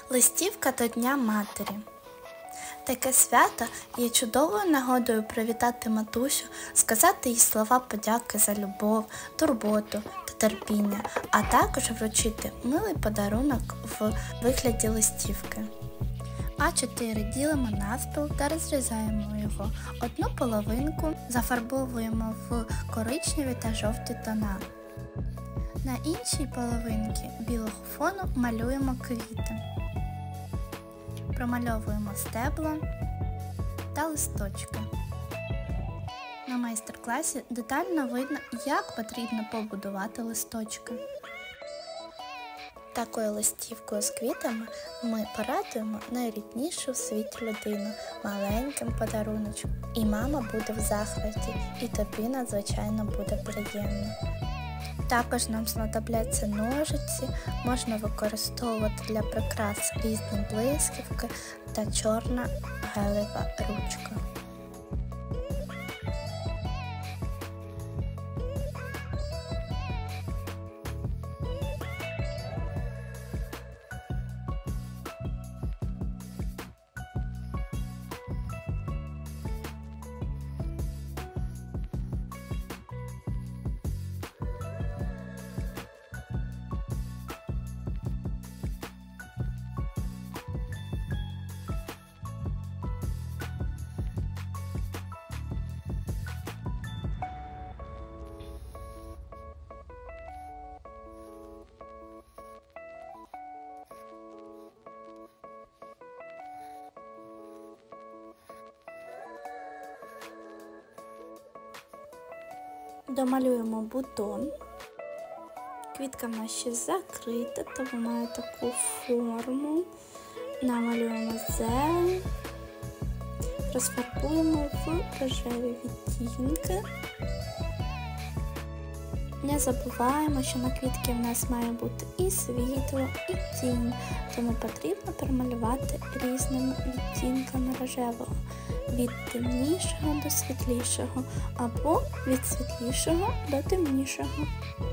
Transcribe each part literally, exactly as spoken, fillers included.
Листівка до Дня Матері. Таке свято є чудовою нагодою привітати матусю, сказати їй слова подяки за любов, турботу та терпіння, а також вручити милий подарунок в вигляді листівки. а чотири ділимо навпіл та розрізаємо його. Одну половинку зафарбовуємо в коричневі та жовті тона. На іншій половинці білого фону малюємо квіти. Промальовуємо стебла та листочки. На майстер-класі детально видно, як потрібно побудувати листочки. Такою листівкою з квітами ми порадуємо найріднішу в світі людину маленьким подаруночком. І мама буде в захваті, і тобі надзвичайно буде приємно. Також нам знадобляться ножиці, можна використовувати для прикрас різні блисківки та чорна гелева ручка. Домалюємо бутон. Квітка в нас ще закрита, тому має таку форму. Намалюємо зелень, розфарбуємо в рожеві відтінки. Не забуваємо, що на квітки в нас має бути і світло, і тінь, тому потрібно промалювати різними відтінками рожевого. Від темнішого до світлішого, або від світлішого до темнішого.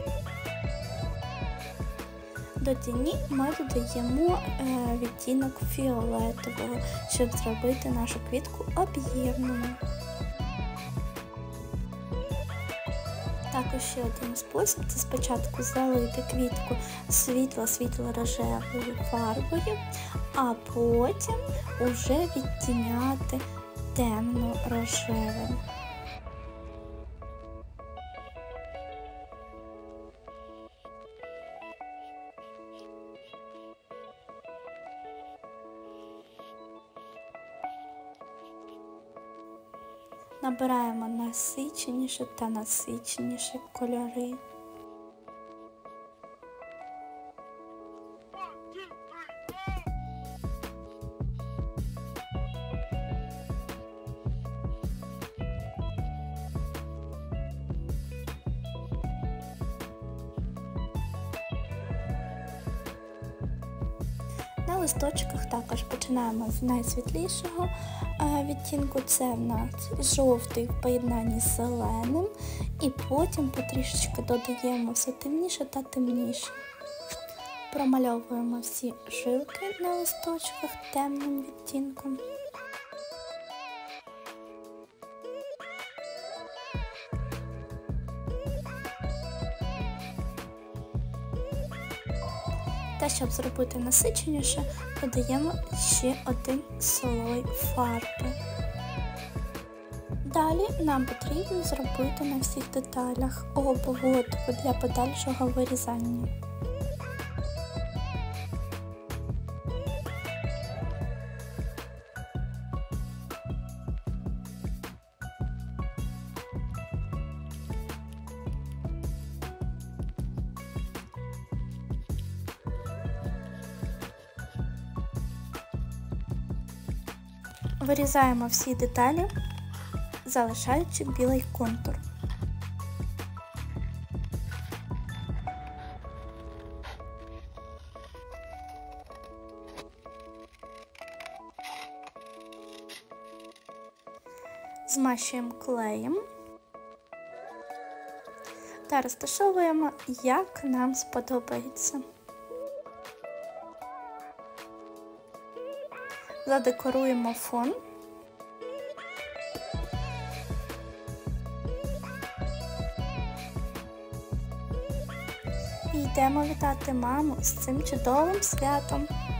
До тіні ми додаємо е, відтінок фіолетового, щоб зробити нашу квітку об'ємною. Також ще один спосіб – це спочатку залити квітку світло-світло-рожевою фарбою, а потім уже відтіняти темно-рожевим. Набираємо насиченіші та насиченіші кольори. На листочках також починаємо з найсвітлішого відтінку, це в нас жовтий в поєднанні з зеленим, і потім потрішечки додаємо все темніше та темніше. Промальовуємо всі жилки на листочках темним відтінком. Та щоб зробити насиченіше, додаємо ще один слой фарби. Далі нам потрібно зробити на всіх деталях обводку для подальшого вирізання. Вирізаємо всі деталі, залишаючи білий контур. Змащуємо клеєм та розташовуємо, як нам сподобається. задекоруємо фон. І йдемо вітати маму з цим чудовим святом.